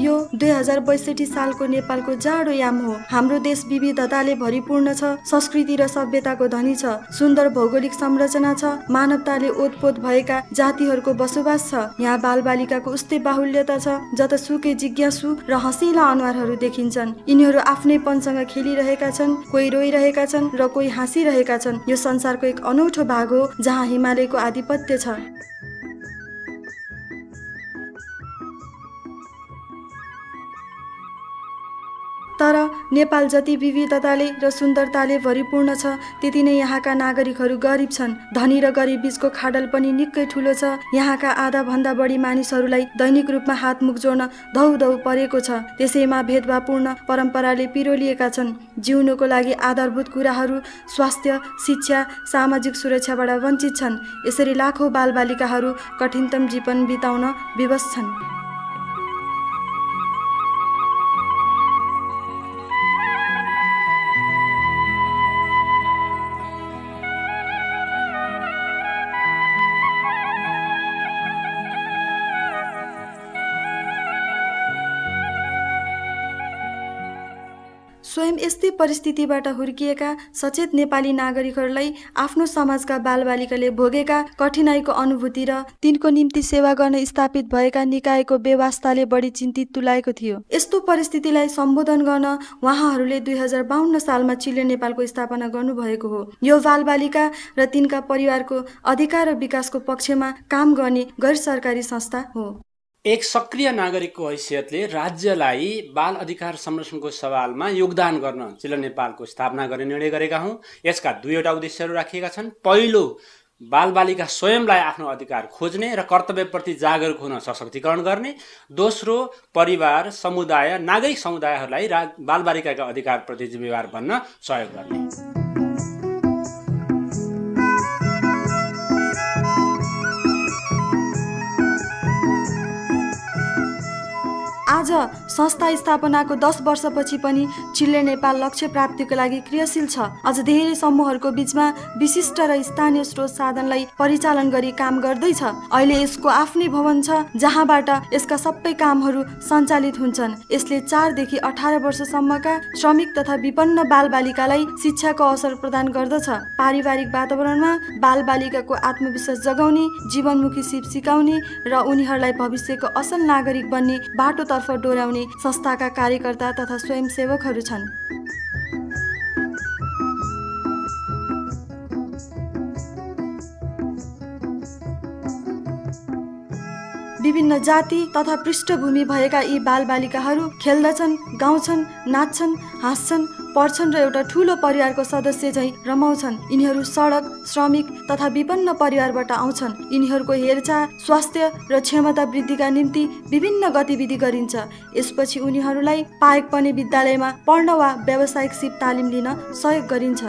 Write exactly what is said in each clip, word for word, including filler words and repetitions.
यो दुई हजार बैसठी सालको नेपालको जाडो याम हो। हाम्रो देश विविधताले भरिपूर्ण छ, संस्कृति र सभ्यताको धनी छ, सुन्दर भौगोलिक संरचना छ, मानवताले ओतपोत भएका जातिहरूको बसोबास छ। यहाँ बालबालिकाको उस्तै बाहुल्यता छ, जतासुकै जिज्ञासु र हँसिला अनुहारहरू देखिन्छन्। यिनीहरू आफ्नैपनसँग खेलिरहेका छन्, कोही रोइरहेका छन् र कोही हाँसिरहेका छन्। यो संसारको एक अनौठो भाग हो जहाँ हिमालयको आधिपत्य छ। तर नेपाल जति विविधताले र सुन्दरताले भरिपूर्ण छ, त्यति नै यहाँका नागरिकहरू गरिब छन्। धनी र गरिब बीचको खाडल पनि निकै ठुलो छ। यहाँका आधा भन्दा बढी मानिसहरूलाई दैनिक रूपमा हातमुख जोड्न धौ धौ परेको छ। त्यसैमा भेदभावपूर्ण परम्पराले पिरोलिएका छन्। जिउनको लागि आधारभूत कुराहरू, स्वास्थ्य, शिक्षा, सामाजिक सुरक्षाबाट वञ्चित छन्। यसरी लाखौं बालबालिकाहरू कठिनतम जीवन बिताउन विवश छन्। स्वयं यस्तै परिस्थितिबाट हुर्किएका सचेत नेपाली नागरिकहरूलाई आफ्नो समाजका बालबालिकाले भोगेका कठिनाइको अनुभूति र तिनको निम्ति सेवा गर्न स्थापित भएका निकायको व्यवस्थाले बढी चिन्तित तुल्याएको थियो। यस्तो परिस्थितिलाई सम्बोधन गर्न उहाँहरूले दुई हजार बाहन्न सालमा चिल्ड्रेन नेपालको स्थापना गर्नुभएको हो। यो बालबालिका र तिनका परिवारको अधिकार र विकासको पक्षमा काम गर्ने गैर सरकारी संस्था हो। एक सक्रिय नागरिकको हैसियतले राज्यलाई बाल अधिकार संरक्षणको सवालमा योगदान गर्न चिल्ड्रेन नेपालको स्थापना गर्ने निर्णय गरेका हौँ। यसका दुईवटा उद्देश्यहरू राखिएका छन्। पहिलो, बालबालिका स्वयंलाई आफ्नो अधिकार खोज्ने र कर्तव्यप्रति जागरुक हुन सशक्तिकरण गर्ने। दोस्रो, परिवार, समुदाय, नागरिक समुदायहरूलाई बालबालिकाका अधिकारप्रति जिम्मेवार बन्न सहयोग गर्ने। आज संस्था स्थापनाको दस वर्षपछि पनि चिल्ड्रेन नेपाल लक्ष्य प्राप्तिको लागि क्रियाशील छ। अझ धेरै समूहहरूको बीचमा विशिष्ट र स्थानीय स्रोत साधनलाई परिचालन गरी काम गर्दैछ। अहिले यसको आफ्नै भवन छ जहाँबाट यसका सबै कामहरू सञ्चालित हुन्छन्। यसले चारदेखि अठार वर्षसम्मका श्रमिक तथा विपन्न बालबालिकालाई शिक्षाको अवसर प्रदान गर्दछ। पारिवारिक वातावरणमा बालबालिकाको आत्मविश्वास जगाउने, जीवनमुखी सिप सिकाउने र उनीहरूलाई भविष्यको असल नागरिक बन्ने बाटोतर्फ डोर्याउने संस्थाका कार्यकर्ता तथा स्वयंसेवकहरू छन्। विभिन्न जाति तथा पृष्ठभूमि भएका यी बालबालिकाहरू खेल्दछन्, गाउँछन्, नाच्छन्, हाँस्छन्, पढ्छन् र एउटा ठूलो परिवारको सदस्य झैं रमाउँछन्। यिनीहरू सडक, श्रमिक तथा विपन्न परिवारबाट आउँछन्। यिनीहरूको हेरचाह, स्वास्थ्य र क्षमता वृद्धिका निम्ति विभिन्न गतिविधि गरिन्छ। यसपछि उनीहरूलाई पाएक पर्ने विद्यालयमा पढ्न वा व्यावसायिक सिप तालिम लिन सहयोग गरिन्छ।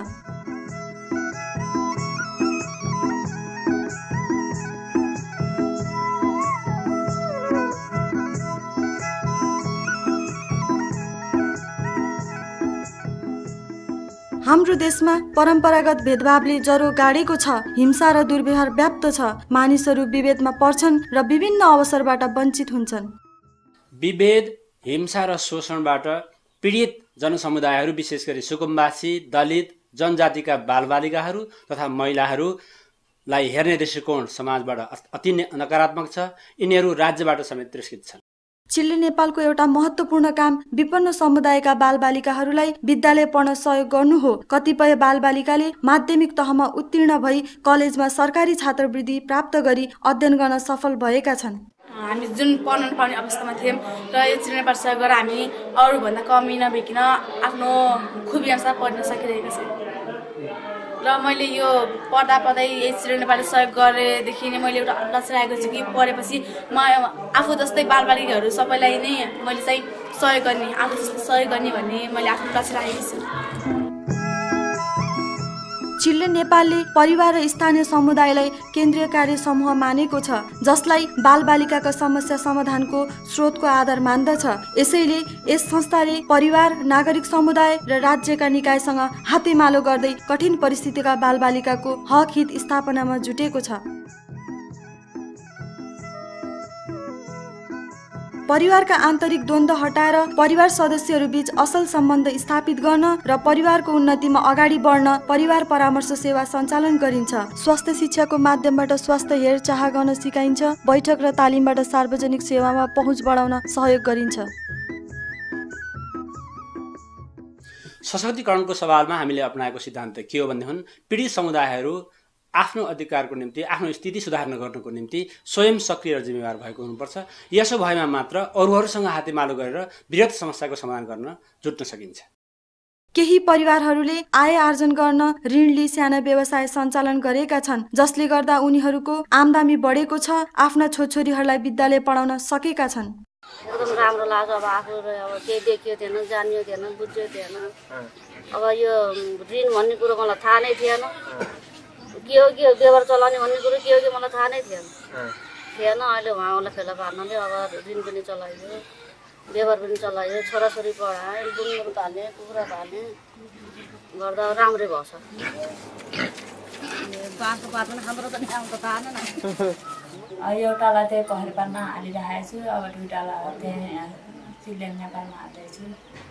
हाम्रो देशमा परम्परागत भेदभावले जरो गाडेको छ। हिंसा र दुर्व्यवहार व्याप्त छ। मानिसहरू विभेदमा पर्छन् र विभिन्न अवसरबाट वञ्चित हुन्छन्। विभेद, हिंसा र शोषणबाट पीडित जनसमुदायहरू, विशेष गरी सुकुम्बासी, दलित, जनजातिका बालबालिकाहरू तथा महिलाहरूलाई हेर्ने दृष्टिकोण समाजबाट अति नकारात्मक छ। यिनीहरू राज्यबाट समेत तिरस्कृत छन्। चिल्ड्रेन नेपालको एउटा महत्त्वपूर्ण काम विपन्न समुदायका बालबालिकाहरूलाई विद्यालय पढ्न सहयोग गर्नु हो। कतिपय बालबालिकाले माध्यमिक तहमा उत्तीर्ण भई कलेजमा सरकारी छात्रवृत्ति प्राप्त गरी अध्ययन गर्न सफल भएका छन्। हामी जुन पढ्न नपाउने अवस्थामा थियौँ र यो चिल्ड्रेन नेपाल सहयोग गरेर हामी अरूभन्दा कमी नभइकन आफ्नो खुबी अनुसार पढ्न सकिरहेका छौँ। र मैले यो पढ्दा पढ्दै यही चिल्ड्रेन नेपालले सहयोग गरेदेखि नै मैले एउटा लक्ष्य राखेको छु कि पढेपछि म आफू जस्तै बालबालिकाहरू सबैलाई नै मैले चाहिँ सहयोग गर्ने, आफू जस्तै सहयोग गर्ने भन्ने मैले आफ्नो लक्ष्य राखेको छु। चिल्ड्रेन नेपालले परिवार र स्थानीय समुदायलाई केन्द्रीय कार्य समूह मानेको छ, जसलाई बालबालिकाका समस्या समाधानको स्रोतको आधार मान्दछ। यसैले यस संस्थाले परिवार, नागरिक समुदाय र राज्यका निकायसँग हातेमालो गर्दै कठिन परिस्थितिका बालबालिकाको हक हित स्थापनामा जुटेको छ। परिवारका आन्तरिक द्वन्द्व हटाएर परिवार सदस्यहरू बीच असल सम्बन्ध स्थापित गर्न र परिवारको उन्नतिमा अगाडि बढ्न परिवार परामर्श सेवा सञ्चालन गरिन्छ। स्वास्थ्य शिक्षाको माध्यमबाट स्वास्थ्य हेरचाह गर्न सिकाइन्छ। बैठक र तालिमबाट सार्वजनिक सेवामा पहुँच बढाउन सहयोग गरिन्छ। सशक्तिकरणको सवालमा हामीले अपनाएको सिद्धान्त के हो भन्ने हुन् पीडित समुदायहरू आफ्नो अधिकारको निम्ति आफ्नो स्थिति सुधार्न गर्नको निम्ति स्वयं सक्रिय र जिम्मेवार भएको हुनुपर्छ। यसो भएमा मात्र अरूहरूसँग हातेमालो गरेर वृहत समस्याको समाधान गर्न जुट्न सकिन्छ। केही परिवारहरूले आय आर्जन गर्न ऋण लिई साना व्यवसाय सञ्चालन गरेका छन्, जसले गर्दा उनीहरूको आमदानी बढेको छ। आफ्ना छोरछोरीहरूलाई विद्यालय पढाउन सकेका छन्। एकदम राम्रो लाग्यो। अब आफू अब केही देखियो थिएन, जानियो थिएन, बुझ्यो थिएन। अब यो ऋण भन्ने कुरो मलाई थाहा नै थिएन। के हो के व्यवहार चलाउने भन्ने कुरो के हो कि मलाई थाहा नै थिएन थिएन अहिले उहाँलाई फेला पार्नाले अब ऋण पनि चलाइयो, व्यवहार पनि चलाइयो, छोराछोरी पढाएँ, बुङ्गुर पालेँ, कुखुरा पालेँ गर्दा राम्रै भएछ। बाँसको पात पनि हाम्रो पनि आउँछ थाहा नै एउटालाई चाहिँ कहरपालमा हालिरहेको छु, अब दुईवटालाई त्यहाँ चिल्ड्रेन नेपालमा हाल्दैछु।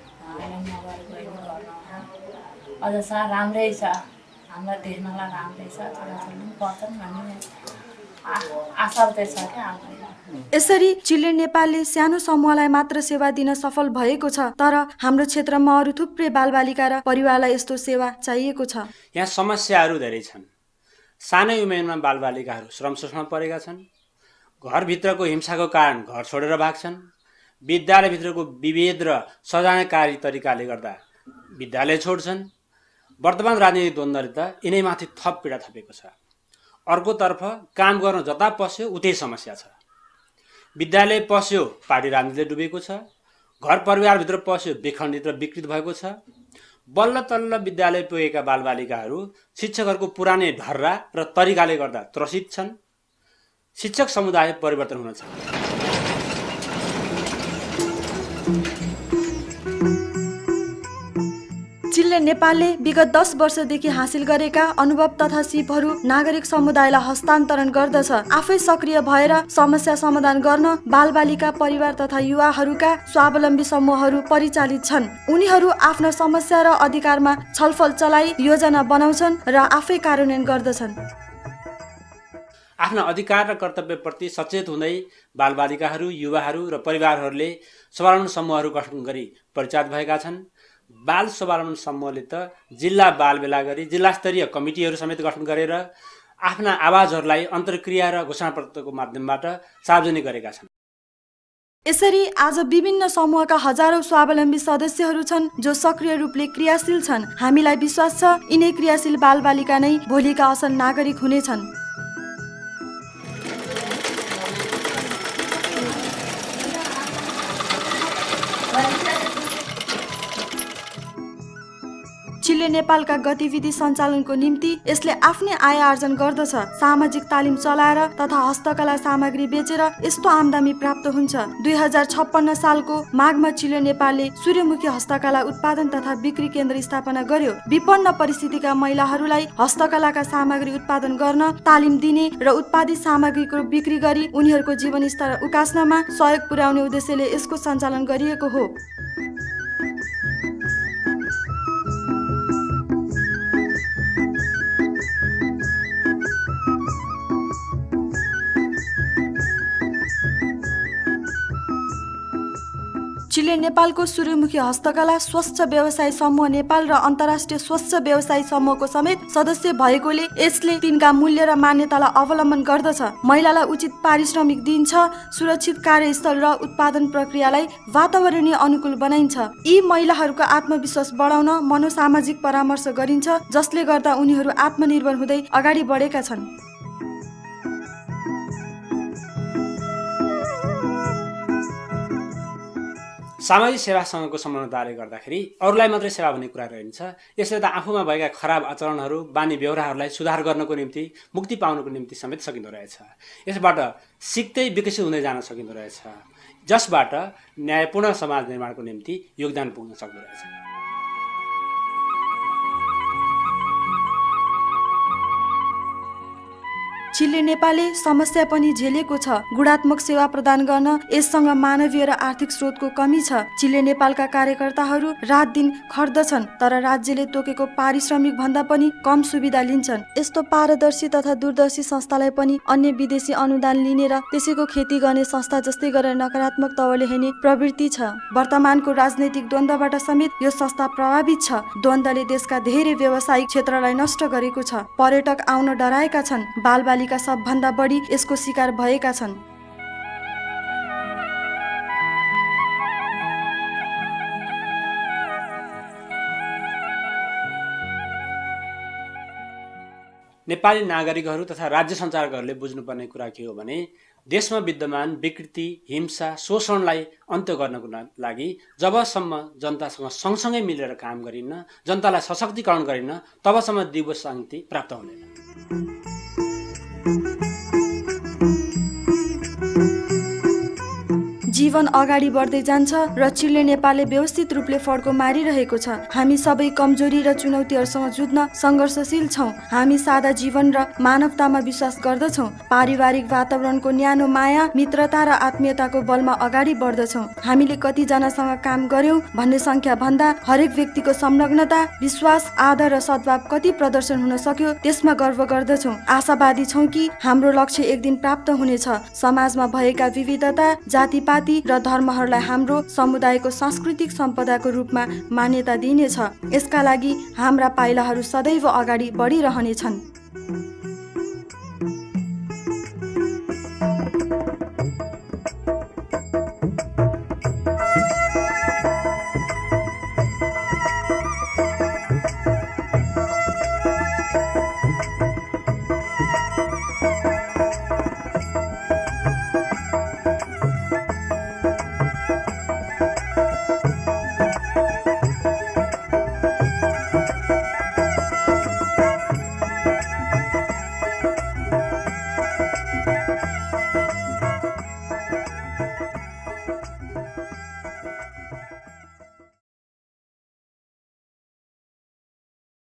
अझ सा राम्रै छ, हामीलाई देख्नलाई राम्रै छ, छोराछोरी पनि पढ्छन् भन्ने आशा चाहिँ छ क्या हामीलाई। यसरी चिल्ड्रेन नेपालले सानो समूहलाई मात्र सेवा दिन सफल भएको छ, तर हाम्रो क्षेत्रमा अरू थुप्रै बालबालिका र परिवारलाई यस्तो सेवा चाहिएको छ। यहाँ समस्याहरू धेरै छन्। सानै उमेरमा बालबालिकाहरू श्रम शोषणमा परेका छन्। घरभित्रको हिंसाको कारण घर छोडेर भाग्छन्। विद्यालयभित्रको विभेद र सजायकारी तरिकाले गर्दा विद्यालय छोड्छन्। वर्तमान राजनीतिक द्वन्द्वले त यिनैमाथि थप पीडा थपेको छ। अर्कोतर्फ काम गर्न जता पस्यो उतै समस्या छ। विद्यालय पस्यो पार्टी राजनीतिले डुबेको छ। घर परिवारभित्र पस्यो विखण्डित र विकृत भएको छ। बल्ल तल्ल विद्यालय पुगेका बालबालिकाहरू शिक्षकहरूको पुरानै ढर्रा र तरिकाले गर्दा त्रसित छन्। शिक्षक समुदाय परिवर्तन हुन छ। चिल्ड्रेन नेपालले विगत दस वर्षदेखि हासिल गरेका अनुभव तथा सिपहरू नागरिक समुदायलाई हस्तान्तरण गर्दछ। आफै सक्रिय भएर समस्या समाधान गर्न बालबालिका, परिवार तथा युवाहरूका स्वावलम्बी समूहहरू परिचालित छन्। उनीहरू आफ्ना समस्या र अधिकारमा छलफल चलाई योजना बनाउँछन् र आफै कार्यान्वयन गर्दछन्। आफ्ना अधिकार र कर्तव्यप्रति सचेत हुँदै बालबालिकाहरू, युवाहरू र परिवारहरूले स्वावलम्बन समूहहरू गठन गरी परिचालित भएका छन्। बाल स्वावलम्बन समूहले त जिल्ला बाल भेला गरी जिल्ला स्तरीय कमिटीहरू समेत गठन गरेर आफ्ना आवाजहरूलाई अन्तर्क्रिया र घोषणापत्रको माध्यमबाट सार्वजनिक गरेका छन्। यसरी आज विभिन्न समूहका हजारौं स्वावलम्बी सदस्यहरू छन् जो सक्रिय रूपले क्रियाशील छन्। हामीलाई विश्वास छ यिनै क्रियाशील बालबालिका नै भोलिका असल नागरिक हुनेछन्। चिल्ड्रेन नेपालका गतिविधि सञ्चालनको निम्ति यसले आफ्नै आय आर्जन गर्दछ। सामाजिक तालिम चलाएर तथा हस्तकला सामग्री बेचेर यस्तो आमदानी प्राप्त हुन्छ। दुई हजार छप्पन्न सालको माघमा चिल्ड्रेन नेपालले सूर्यमुखी हस्तकला उत्पादन तथा बिक्री केन्द्र स्थापना गर्यो। विपन्न परिस्थितिका महिलाहरूलाई हस्तकलाका सामग्री उत्पादन गर्न तालिम दिने र उत्पादित सामग्रीको बिक्री गरी उनीहरूको जीवनस्तर उकास्नमा सहयोग पुर्याउने उद्देश्यले यसको सञ्चालन गरिएको हो। चिल्ड्रेन नेपालको सूर्यमुखी हस्तकला स्वच्छ व्यवसाय समूह नेपाल र अन्तर्राष्ट्रिय स्वच्छ व्यवसाय समूहको समेत सदस्य भएकोले यसले तिनका मूल्य र मान्यतालाई अवलम्बन गर्दछ। महिलालाई उचित पारिश्रमिक दिन्छ, सुरक्षित कार्यस्थल र उत्पादन प्रक्रियालाई वातावरणीय अनुकूल बनाइन्छ। यी महिलाहरूको आत्मविश्वास बढाउन मनोसामाजिक परामर्श गरिन्छ, जसले गर्दा उनीहरू आत्मनिर्भर हुँदै अगाडि बढेका छन्। सामाजिक सेवासँगको सम्बन्धताले गर्दाखेरि अरूलाई मात्रै सेवा भन्ने कुरा रहन्छ। यसले त आफूमा भएका खराब आचरणहरू, बानी व्यवहारहरूलाई सुधार गर्नको निम्ति, मुक्ति पाउनको निम्ति समेत सकिँदो रहेछ। यसबाट सिक्दै विकसित हुँदै जान सकिँदो रहेछ, जसबाट न्यायपूर्ण समाज निर्माणको निम्ति योगदान पुग्न सक्दो रहेछ। चिल्ले नेपालले समस्या पनि झेलेको छ। गुणात्मक सेवा प्रदान गर्न यससँग मानवीय र आर्थिक स्रोतको कमी छ। चिल्ले नेपालका कार्यकर्ताहरू रात दिन खट्दछन् तर राज्यले तोकेको पारिश्रमिक भन्दा पनि कम सुविधा लिन्छन्। यस्तो पारदर्शी तथा दूरदर्शी संस्थालाई पनि अन्य विदेशी अनुदान लिने र त्यसैको खेती गर्ने संस्था जस्तै गरेर नकारात्मक तवरले हेर्ने प्रवृत्ति छ। वर्तमानको राजनैतिक द्वन्द्वबाट समेत यो संस्था प्रभावित छ। द्वन्द्वले देशका धेरै व्यावसायिक क्षेत्रलाई नष्ट गरेको छ। पर्यटक आउन डराएका छन्। बालबालिका सबभन्दा बढी यसको शिकार भएका छन्। नेपाली नागरिकहरू तथा राज्य सञ्चालकहरूले बुझ्नुपर्ने कुरा के हो भने देशमा विद्यमान विकृति, हिंसा, शोषणलाई अन्त्य गर्नको लागि जबसम्म जनतासँग सँगसँगै मिलेर काम गरिन्न, जनतालाई सशक्तिकरण गरिन्न, तबसम्म दिवस शान्ति प्राप्त हुँदैन। जीवन अगाडि बढ्दै जान्छ र चिल्ले नेपालले व्यवस्थित रूपले फड्को मारिरहेको छ। हामी सबै कमजोरी र चुनौतीहरूसँग जुझ्न सङ्घर्षशील छौँ। हामी सादा जीवन र मानवतामा विश्वास गर्दछौँ। पारिवारिक वातावरणको न्यानो माया, मित्रता र आत्मीयताको बलमा अगाडि बढ्दछौँ। हामीले कतिजनासँग काम गर्यौँ भन्ने सङ्ख्या भन्दा हरेक व्यक्तिको संलग्नता, विश्वास, आदर र सद्भाव कति प्रदर्शन हुन सक्यो त्यसमा गर्व गर्दछौँ। आशावादी छौँ कि हाम्रो लक्ष्य एक दिन प्राप्त हुनेछ। समाजमा भएका विविधता, जातिपाति र धर्महरूलाई हाम्रो समुदायको सांस्कृतिक सम्पदाको रूपमा मान्यता दिइनेछ। यसका लागि हाम्रा पाइलाहरू सदैव अगाडि बढिरहनेछन्।